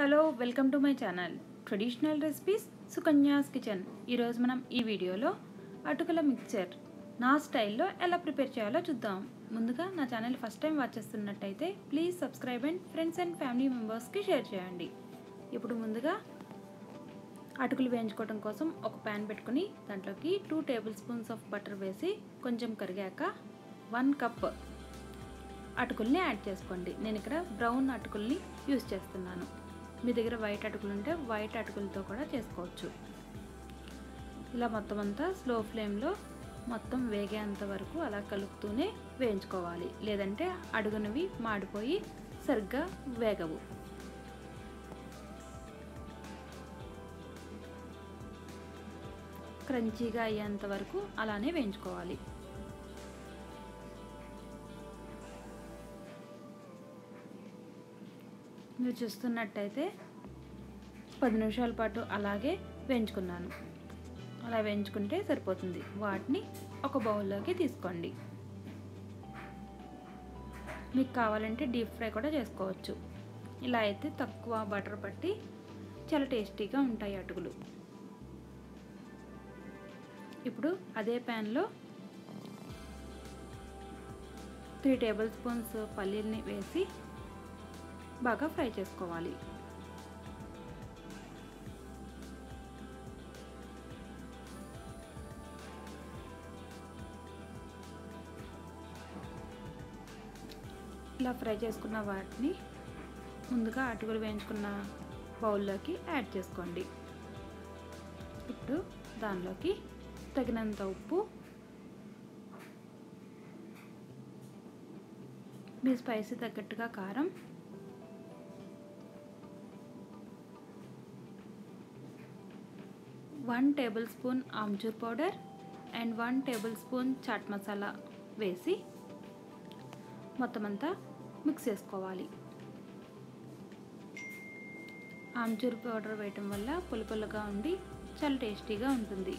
Hello welcome to my channel traditional recipes Sukanya's kitchen. ఈరోజు మనం ఈ వీడియోలో అటుకుల మిక్చర్ నా స్టైల్లో ఎలా ప్రిపేర్ చేయాలో చూద్దాం. ముందుగా నా ఛానల్ ఫస్ట్ టైం వాచ్ చేస్తున్నట్టయితే please subscribe and friends and family మెంబర్స్కి షేర్ చేయండి. ఇప్పుడు ముందుగా అటుకులు వేయించుకోవడం కోసం ఒక ప్యాన్ పెట్టుకుని దాంట్లోకి 2 టేబుల్ స్పూన్స్ ఆఫ్ బటర్ వేసి కొంచెం కరిగాక 1 కప్ అటుకుల్ని యాడ్ చేసుకోండి. నేను ఇక్కడ బ్రౌన్ అటుకుల్ని యూజ్ చేస్తున్నాను. మీ దగ్గర వైట్ అటుకులు ఉంటే వైట్ అటుకులతో కూడా చేసుకోవచ్చు. ఇలా మొత్తం అంతా స్లో ఫ్లేమ్లో మొత్తం వేగేంత వరకు అలా కలుపుతూనే వేయించుకోవాలి, లేదంటే అడుగునవి మాడిపోయి సరిగ్గా వేగవు. క్రంచీగా అయ్యేంత వరకు అలానే వేయించుకోవాలి. మీరు చూస్తున్నట్టయితే 10 నిమిషాల పాటు అలాగే వేయించుకున్నాను. అలా వేయించుకుంటే సరిపోతుంది. వాటిని ఒక బౌల్లోకి తీసుకోండి. మీకు కావాలంటే డీప్ ఫ్రై కూడా చేసుకోవచ్చు. ఇలా అయితే తక్కువ బటర్ పట్టి చాలా టేస్టీగా ఉంటాయి అటుకులు. ఇప్పుడు అదే ప్యాన్లో 3 టేబుల్ స్పూన్స్ పల్లీల్ని వేసి బాగా ఫ్రై చేసుకోవాలి. ఇలా ఫ్రై చేసుకున్న వాటిని ముందుగా అటుకులు వేయించుకున్న బౌల్లోకి యాడ్ చేసుకోండి. ఇప్పుడు దానిలోకి తగినంత ఉప్పు, మీ స్పైసీ తగ్గట్టుగా కారం, one tablespoon amchur powder and 1 tablespoon chaat masala వేసి మొత్తం అంతా మిక్స్ చేసుకోవాలి. ఆమ్చూర్ పౌడర్ వేయటం వల్ల పులుపులుగా ఉండి చాలా టేస్టీగా ఉంటుంది.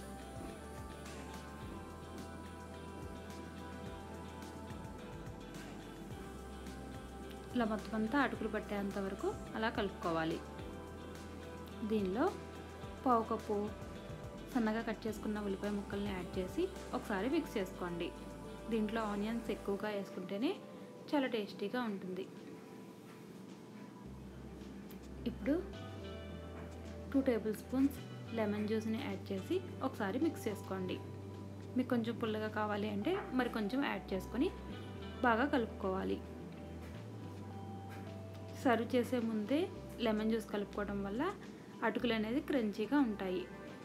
ఇలా మొత్తం అంతా అటుకులు పట్టేంత వరకు అలా కలుపుకోవాలి. దీనిలో 1/2 కప్పు సన్నగా కట్ చేసుకున్న ఉల్లిపాయ ముక్కల్ని యాడ్ చేసి ఒకసారి మిక్స్ చేసుకోండి. దీంట్లో ఆనియన్స్ ఎక్కువగా వేసుకుంటేనే చాలా టేస్టీగా ఉంటుంది. ఇప్పుడు 2 టేబుల్ స్పూన్స్ లెమన్ జ్యూస్ని యాడ్ చేసి ఒకసారి మిక్స్ చేసుకోండి. మీకు కొంచెం పుల్లగా కావాలి అంటే మరి కొంచెం యాడ్ చేసుకొని బాగా కలుపుకోవాలి. సర్వ్ చేసే ముందే లెమన్ జ్యూస్ కలుపుకోవడం వల్ల అటుకులు అనేది క్రంచీగా ఉంటాయి.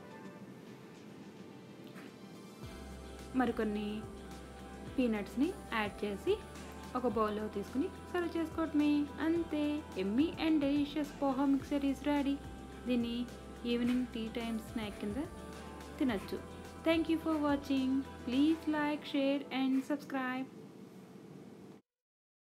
మరికొన్ని పీనట్స్ని యాడ్ చేసి ఒక బౌల్లో తీసుకుని సర్వ్ చేసుకోవటమే. అంతే, yummy and delicious poha mixture is ready. దీన్ని ఈవినింగ్ టీ టైమ్ స్నాక్ కింద తినచ్చు. Thank you for watching. Please like, share and subscribe.